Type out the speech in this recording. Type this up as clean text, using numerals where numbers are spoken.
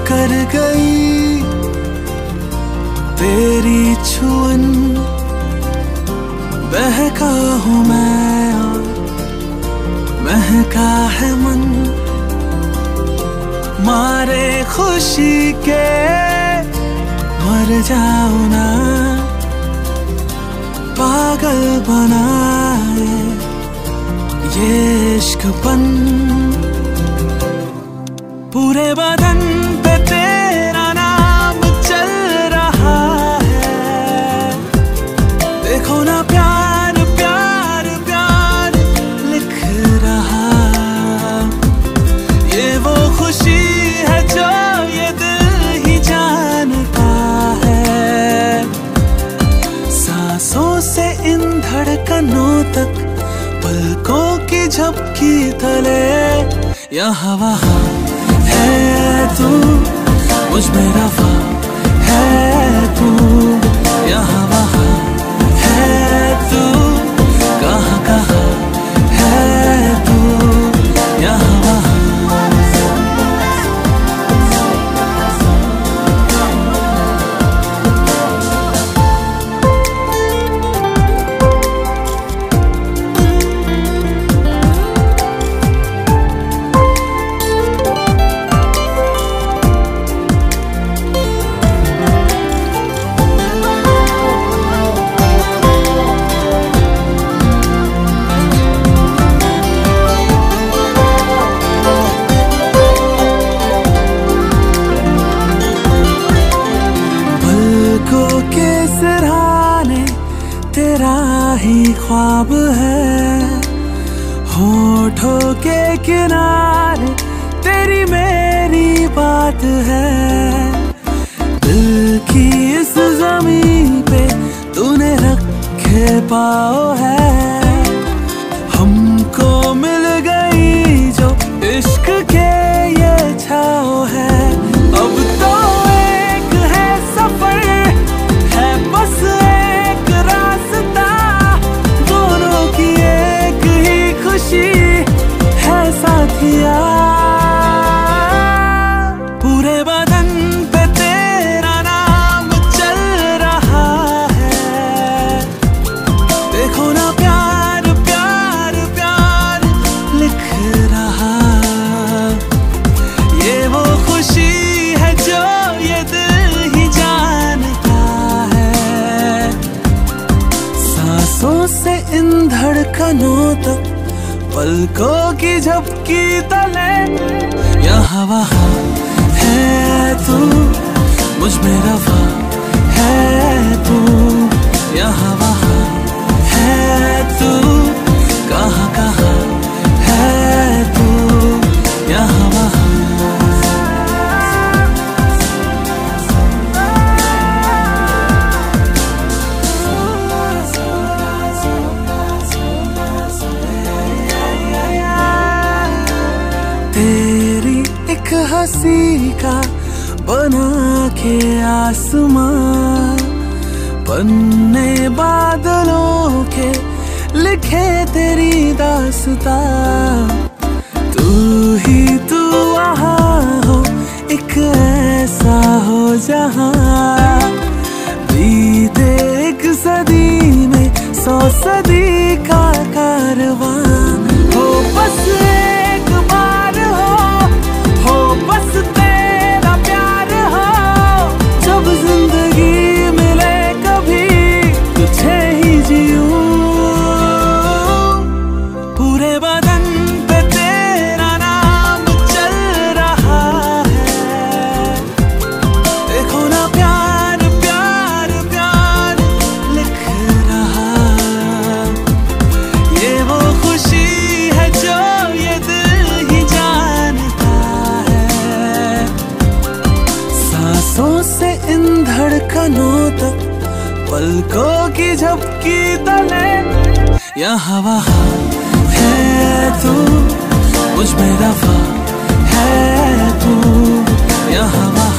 कर गई तेरी छुअन, बहका हूँ मैं और महका है मन, मारे खुशी के मर जाऊं ना, पागल बनाए ये इश्कपन। पूरे बदन पे तेरा नाम चल रहा है, देखो ना प्यार प्यार प्यार लिख रहा। ये वो खुशी है जो ये दिल ही जानता है, सांसों से इन धड़कनों तक, पलकों की झपकी तले, यहाँ वहाँ है तू, मुझ में रफ़ा है तू, यहाँ वहाँ है तू, कहाँ कहाँ है तू, यहाँ वहाँ। के सिरहाने तेरा ही ख्वाब है, होठों के किनारे तेरी मेरी बात है, दिल की इस ज़मीन पे तूने रखे पाँव है, हमको मिल गई जो इश्क के ये छाँव है। अब तो एक है सफर, है बस एक रास्ता, दोनों की एक ही खुशी है साथिया। पूरे बदन पे तेरा नाम चल रहा है, देखो ना प्यार प्यार प्यार लिख रहा। ये वो खुशी है जो ये दिल ही जानता है, सांसों से इन धड़कनों तक, पलकों की झपकी तले, यहाँ वहाँ है तू, मुझ में रफ़ा है तू, यहाँ वहाँ है तू, कहाँ कहाँ है तू, यहाँ वहाँ। तेरी एक हंसी का बना के आसमां, पन्ने बादलों के लिखे तेरी दास्तां, तू ही तू वहाँ हो, एक ऐसा हो जहाँ, बीते एक सदी में 100 सदी का कारवां, हो बस एक बार हो बस तेरा प्यार हो, जब जिंदगी मिले कभी तुझे ही जीऊं। पूरे बदन पे तेरा नाम चल रहा है, देखो ना प्यार प्यार प्यार लिख रहा। ये वो खुशी है जो ये दिल ही जानता है, सांसों से इन धड़कनों तक, पलकों की झपकी तले, यहाँ वहाँ है तू, मुझ में रफ़ा है तू, यहाँ वहाँ